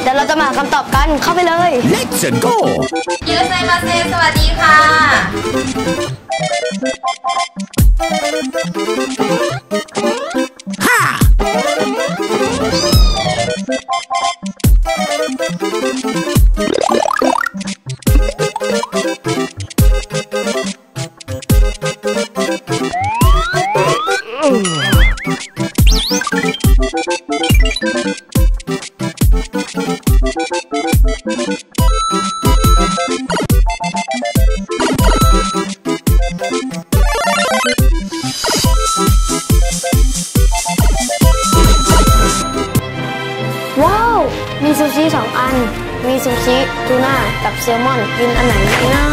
เดี๋ยวเราจะมาคำตอบกันเข้าไปเลย Let's go ยูไซมาเซสวัสดีค่ะว้าวมีซูชิ2 อันมีซูชิทูน่ากับแซลมอนกินอันไหนดีนะ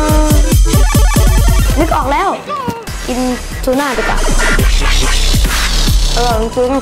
นึกออกแล้วกินทูน่าดีกว่าอร่อยจริง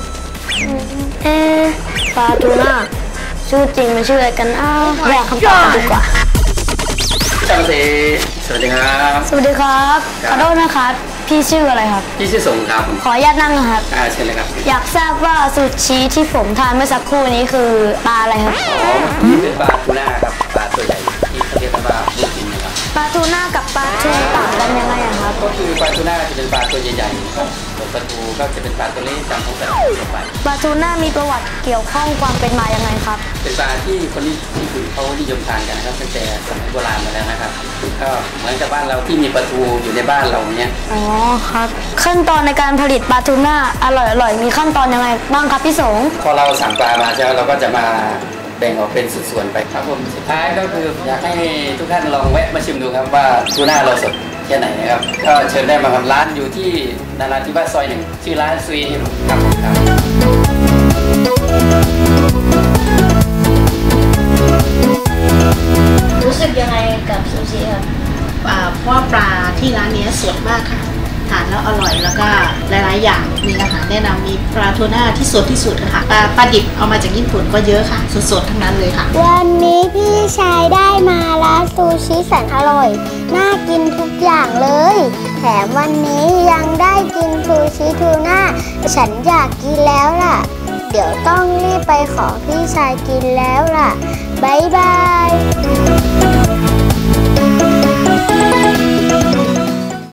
ปลาทูน่าชื่อจริงมันชื่ออะไรกันแยกคำตอบกันดีกว่าสวัสดีครับสวัสดีครับขอโทษนะครับพี่ชื่ออะไรครับพี่ชื่อสงครับขออนุญาตนั่งนะครับเชิญเลยครับอยากทราบว่าซูชิที่ผมทานเมื่อสักครู่นี้คือปลาอะไรครับเป็นปลาทูน่าครับปลาตัวใหญ่ที่เขาเรียกว่าลูกชิ้นนะครับปลาทูน่ากับปลาทูต่างกันยังไงครับก็คือปลาทูน่าจะเป็นปลาตัวใหญ่ๆครับส่วนปลาทูก็จะเป็นปลาตัวเล็กตามท้องตลาดทั่วไปปลาทูน่ามีประวัติเกี่ยวข้องความเป็นมายังไงครับเป็นปลาที่คนที่เขานิยมทานกันนะครับตั้งแต่สมัยโบราณมาแล้วนะครับก็เหมือนกับบ้านเราที่มีปลาทูอยู่ในบ้านเราเนี้ยอ๋อครับขั้นตอนในการผลิตปลาทูน่าอร่อยมีขั้นตอนยังไงบ้างครับพี่สงพอเราสั่งปลามาใช่ไหมเราก็จะมาแบ่งออกเป็นส่วนๆไปครับผมสุดท้ายก็คืออยากให้ทุกท่านลองแวะมาชิมดูครับว่าทูน่าเราสดแค่ไหนนะครับก็เชิญได้มาครับร้านอยู่ที่นาราธิวาสซอย 1ชื่อร้านซุยฮิโร่ครับรู้สึกยังไงกับซูชิครับเพราะปลาที่ร้านนี้สดมากค่ะทานแล้วอร่อยแล้วก็หลายๆอย่างมีอาหารแนะนำมีปลาทูน่าที่สดที่สุดค่ะปลาดิบเอามาจากญี่ปุ่นก็เยอะค่ะสดๆทั้งนั้นเลยค่ะวันนี้พี่ชายได้มาร้านซูชิแสนอร่อยน่ากินทุกอย่างเลยแถมวันนี้ยังได้กินซูชิทูน่าฉันอยากกินแล้วล่ะเดี๋ยวต้องรีบไปขอพี่ชายกินแล้วล่ะบ๊ายบาย